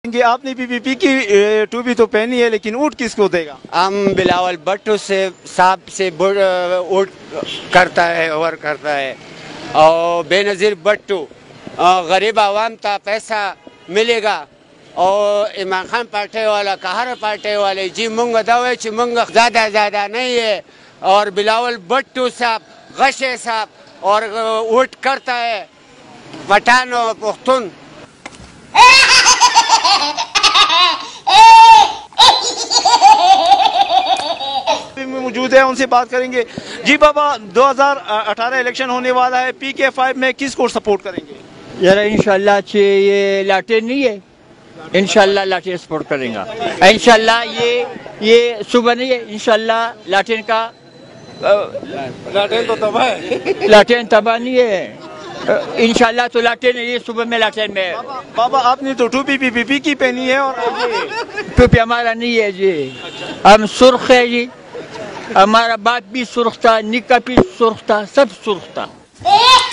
कि आपने पीपीपी की टोपी तो पहनी है, लेकिन वोट किसको देगा? हम बिलावल भट्टो से साहब से वोट करता है और करता है। और बेनज़ीर भट्टो गरीब आवाम का पैसा मिलेगा। और इमरान खान पार्टी वाला कहर पार्टी वाले जी मुंग दवे ची मुंग ज़्यादा नहीं है। और बिलावल भट्टो साहब गशे साहब और वोट करता है पठान और पख्तून। मौजूद है, उनसे बात करेंगे। जी बाबा, 2018 इलेक्शन होने वाला है, PK5 में किसको सपोर्ट करेंगे? यार इंशाल्लाह ये लाटेन नहीं है, इंशाल्लाह लाटेन सपोर्ट करेंगे। इंशाल्लाह ये सुबह नहीं है, इंशाल्लाह लाटेन का लाटेन तो तबाह है। लाटेन तबाह नहीं है, इंशाल्लाह तो लाटेन ये सुबह में लाटेन में। बाबा आपने तो टोपी पीपीपी की पहनी है और टोपी हमारा नहीं है जी, हम सुर्ख है जी, हमारा बाप भी सुर्ख था, निका भी सुर्ख था, सब सुर्ख था।